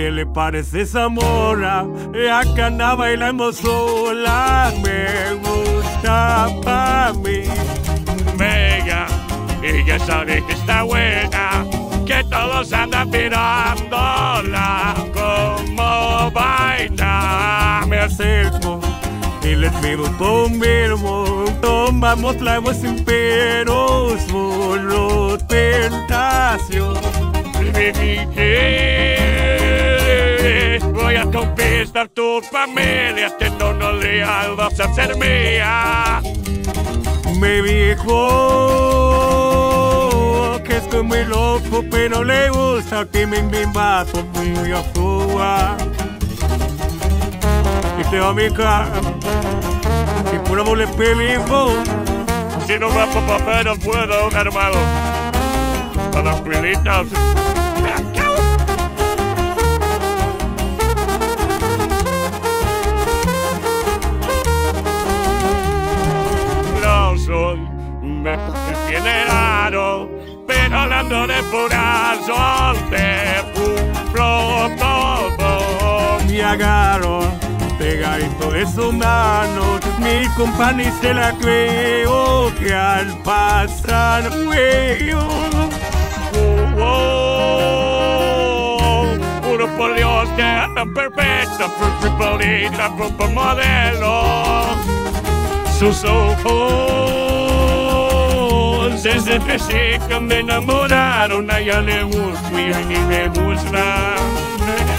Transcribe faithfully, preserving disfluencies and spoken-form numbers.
¿Qué le parece esa morra? Ya que anda bailando sola, me gusta pa' mí. Venga, y ya sabe que está buena, que todos andan mirándola como baila. Me acerco y les pido un verbo, tomamos tragos sin peros, solo tentación. Voy a conquistar tu familia, que no nos leal vas a ser mía. Me dijo que estoy muy loco, pero le gusta que me invento muy afuera. Y te va a mi cara, y por amor le pedimos. Si no va por papel, no puedo, hermano. Para las cuilitas. No soy, me tiene raro, pero hablando de pura te cumplo todo. Me agarro pegadito de su mano, mi compañía se la creo que al pasar fue Oh, oh, puro por Dios que anda perfecta, bonita, por modelo. Sus ojos desde que se me enamoraron, a ella le gusta y a mí me gusta.